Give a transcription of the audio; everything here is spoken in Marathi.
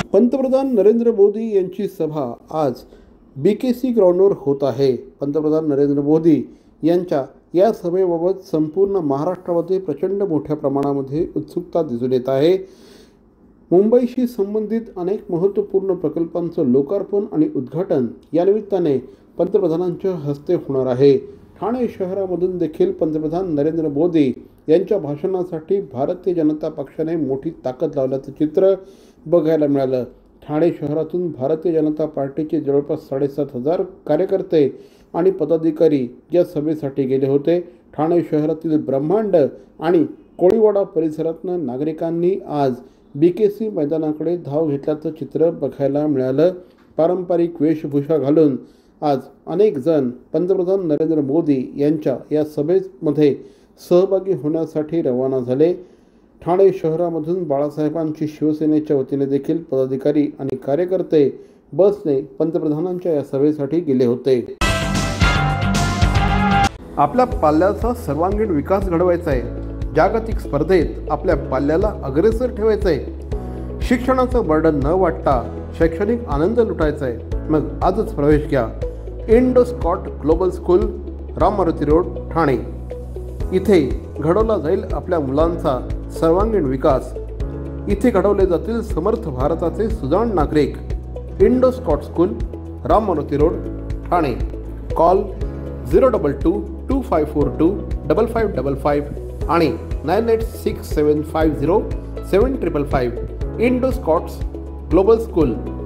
पंतप्रधान नरेंद्र मोदी यांची सभा आज BKC ग्राउंडवर होत आहे। पंतप्रधान नरेंद्र मोदी यांच्या या सभेबाबत संपूर्ण महाराष्ट्रामध्ये प्रचंड मोठ्या प्रमाणामध्ये उत्सुकता दिसून येत आहे। मुंबईशी संबंधित अनेक महत्त्वपूर्ण प्रकल्पांचं लोकार्पण आणि उद्घाटन या निमित्ताने पंतप्रधानांच्या हस्ते होणार आहे। ठाणे शहरामधून देखील पंतप्रधान नरेंद्र मोदी यांच्या भाषणासाठी भारतीय जनता पक्षाने मोठी ताकद लावल्याचं चित्र बघायला मिळालं। ठाणे शहरातून भारतीय जनता पार्टीचे जवळपास 7,500 कार्यकर्ते आणि पदाधिकारी या सभेसाठी गेले होते। ठाणे शहरातील ब्रह्मांड आणि कोळीवाडा परिसरातून नागरिकांनी आज BKC मैदानाकडे धाव घेतल्याचं चित्र बघायला मिळालं। पारंपरिक वेशभूषा घालून आज अनेक जण पंतप्रधान नरेंद्र मोदी यांच्या या सभेमध्ये सहभागी होण्यासाठी रवाना झाले। ठाणे शहरामधून बाळासाहेबांची शिवसेनेच्या वतीने देखील पदाधिकारी आणि कार्यकर्ते बसने पंतप्रधानांच्या या सभेसाठी गेले होते। आपल्या पाल्याचा सर्वांगीण विकास घडवायचा आहे। जागतिक स्पर्धेत आपल्या पाल्याला अग्रेसर ठेवायचं आहे। शिक्षणाचं बर्डन न वाटता शैक्षणिक आनंद लुटायचा आहे। मग आजच प्रवेश घ्या Indoscot global school, Ram Maruti road, Thane. इथे घडवला जाईल आपल्या मुलांचा सर्वांगीण विकास। इथे घडवले जातील समर्थ भारताचे सुजाण नागरिक। Indoscot school, Ram Maruti road, Thane. Call 02225425555 आणि 9867507555। Indoscot's global school.